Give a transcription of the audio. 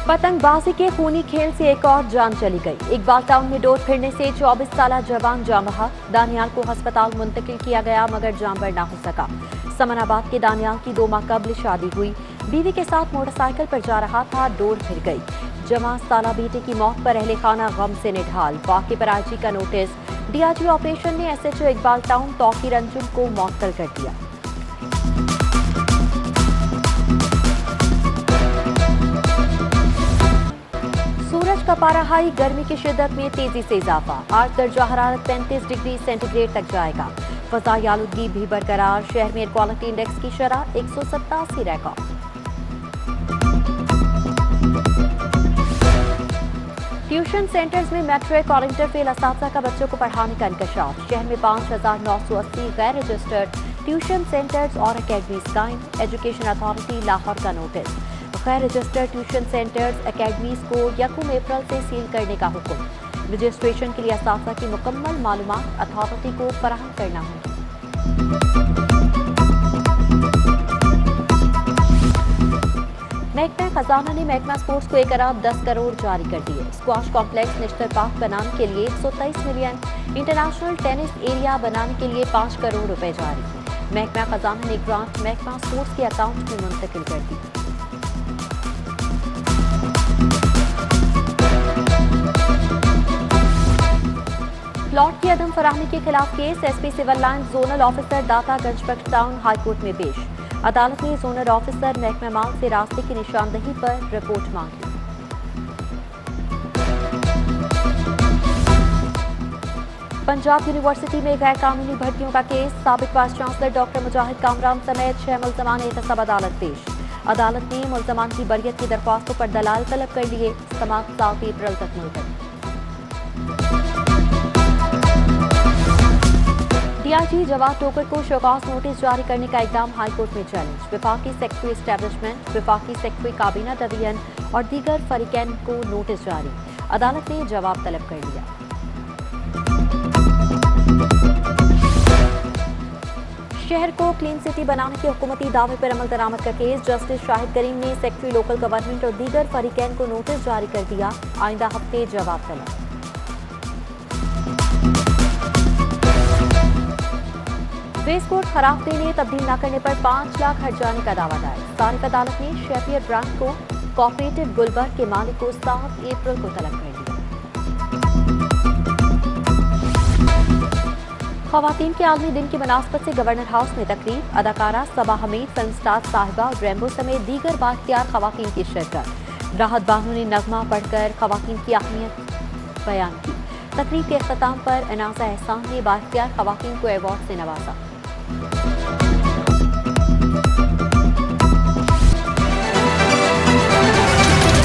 पतंगबाजी के खूनी खेल से एक और जान चली गई। इकबाल टाउन में डोर फिरने से 24 साल जवान जान बहा। दानियाल को अस्पताल मुंतकिल किया गया मगर जान बचाना हो सका। समनाबाद के दानियाल की 2 माह कबल शादी हुई। बीवी के साथ मोटरसाइकिल पर जा रहा था, डोर फिर गई। जवां साला बेटे की मौत पर अहले खाना गम से निढाल। वाक़े पर आईजी का नोटिस। डीआईजी ऑपरेशन ने एसएचओ इकबाल टाउन तौकीर अंजुम को मुअत्तल कर दिया। सूरज का पारा हाई, गर्मी की शिद्दत में तेजी से इजाफा। आज दर्जा हरारत 35 डिग्री सेंटीग्रेड तक जाएगा। फज़ाई आलूदगी भी बरकरार। शहर में एयर क्वालिटी इंडेक्स की शरह 187 रिकॉर्ड। ट्यूशन सेंटर्स में मैट्रिक और इंटर फेल असातिज़ा का बच्चों को पढ़ाने का इंकशाफ। शहर में 5980 गैर रजिस्टर्ड ट्यूशन सेंटर्स और अकेडमीज कायम। एजुकेशन अथॉरिटी लाहौर का नोटिस। गैर रजिस्टर्ड ट्यूशन सेंटर्स अकेडमीज को 1 अप्रैल से सील करने का हुक्म। रजिस्ट्रेशन के लिए असातिज़ा की मुकम्मल मालूमात अथॉरिटी को फराहम करना होगी। महकमा खजाना ने महकमा स्पोर्ट्स को 1 अरब 10 करोड़ जारी कर दिए। स्क्वाश कॉम्प्लेक्स नेशनल पार्क बनाने के लिए 123 मिलियन, इंटरनेशनल टेनिस एरिया बनाने के लिए 5 करोड़ रुपए जारी। महकमा खजाना ने ग्रांट महकमा स्पोर्ट्स के अकाउंट में मुंतकिल कर दी। प्लॉट की अदम फराहमी के खिलाफ case. SP civil line zonal officer Data Ganjbakhsh town high court में पेश। अदालत ने जोनल ऑफिसर महकमा माल से रास्ते की निशानदही पर रिपोर्ट मांगी। पंजाब यूनिवर्सिटी में गैर कानूनी भर्तियों का केस। साबिक vice chancellor doctor Mujahid Kamran समेत 6 मुल्जमान एहतसाब अदालत पेश। अदालत ने मुल्जमान की बरियत की दरख्वास्तों पर दलाल तलब कर लिए। समाअत 7 अप्रैल तक मुलतवी। डीआईजी जवाद टोकर को शोकॉज नोटिस जारी करने का इकदाम हाईकोर्ट में चैलेंज। विफाकी सेक्रेटरी एस्टेब्लिशमेंट, विफाकी सेक्रेटरी काबीना डिवीजन और दीगर फरीकैन को नोटिस जारी। अदालत ने जवाब तलब कर लिया। शहर को क्लीन सिटी बनाने के हुकूमती दावे पर अमल दरामद का केस। जस्टिस शाहिद करीम ने सेक्रेटरी लोकल गवर्नमेंट और दीगर फरीकैन को नोटिस जारी कर दिया। आइंदा हफ्ते जवाब तलब। रेस कोर्ट खराब देने तब्दील न करने पर 5 लाख हट जाने का दावा दायर। सारिक अदालत ने शेफियर ब्रांड को कोऑपरेटिव गुलबर्ग के मालिक को 7 अप्रैल को तलब कर दिया। खवातीन के आलमी दिन की मुनासबत से गवर्नर हाउस में तकरीब। अदाकारा सबा हमीद, फिल्म स्टार साहिबा और रेम्बो समेत दीगर बाख्तियार खवातीन की शिरकत। राहत बानो ने नगमा पढ़कर खवातीन की अहमियत बयान की। तकरीब के अख्ताम पर अनासा एहसान ने बाख्तियार खवातीन को अवार्ड से नवाजा।